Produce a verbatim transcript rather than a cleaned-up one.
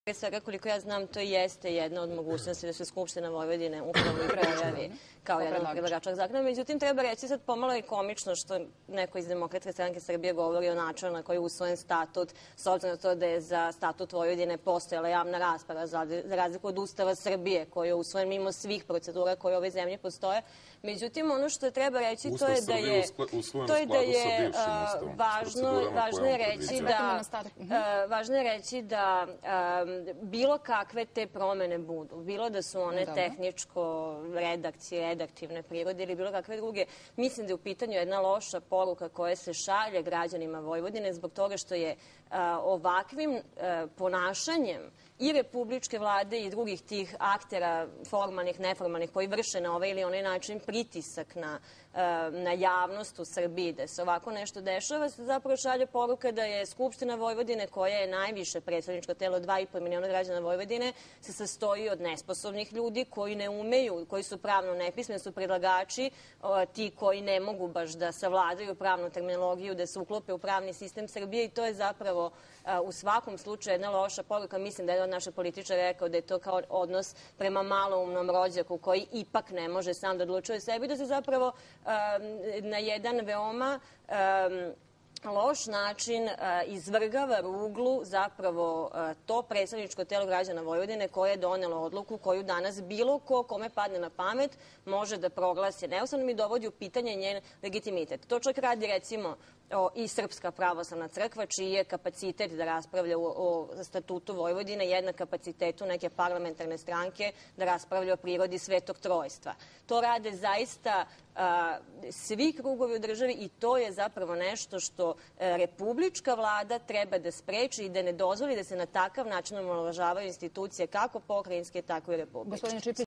Pre svega, koliko ja znam, to jeste jedna od mogućnosti da se Skupština Vojvodine upravo i prejavi kao jedan od predlagača zakona. Međutim, treba reći sad pomalo i komično što neko iz Demokratske stranke Srbije govori o načinu na koji je usvojen statut, s obzirom na to da je za statut Vojvodine postojala javna rasprava, za razliku od Ustava Srbije, koji je usvojen mimo svih procedura koje u ovoj zemlji postoje. Međutim, ono što treba reći, to je da je to je da je važno važno je reći da važno je reći da bilo kakve te promene budu, bilo da su one tehničko, redakcije, redaktivne prirode ili bilo kakve druge, mislim da je u pitanju jedna loša poruka koja se šalje građanima Vojvodine zbog toga što je ovakvim ponašanjem i republičke vlade i drugih tih aktera, formalnih, neformalnih, koji vrše na ovaj ili onaj način pritisak na, na javnost u Srbiji, da se ovako nešto dešava, se zapravo šalje poruka da je Skupština Vojvodine, koja je najviše predstavničko telo, dva i po miliona građana Vojvodine, se sastoji od nesposobnih ljudi koji ne umeju, koji su pravno nepismeni, su predlagači, ti koji ne mogu baš da savladaju pravnu terminologiju, da se uklope u pravni sistem Srbije i to je zapravo u svakom slučaju jedna loša poruka. Mislim da je od našeg političara rekao da je to kao odnos prema maloumnom rođaku koji ipak ne može sam da odlučuje sebi, da se zapravo na jedan veoma loš način izvrgava ruglu zapravo to predstavničko telo građana Vojvodine koje je donelo odluku koju danas bilo ko kome padne na pamet može da proglasi neustavnom i dovodi u pitanje njen legitimitet. To čak radi recimo i Srpska pravoslavna crkva, čiji je kapacitet da raspravlja o statutu Vojvodine jednak kapacitetu neke parlamentarne stranke da raspravlja o prirodi Svetog Trojstva. To rade zaista svi krugovi u državi i to je zapravo nešto što republička vlada treba da spreči i da ne dozvoli da se na takav način omalovažavaju institucije kako pokrajinske, tako i republičke.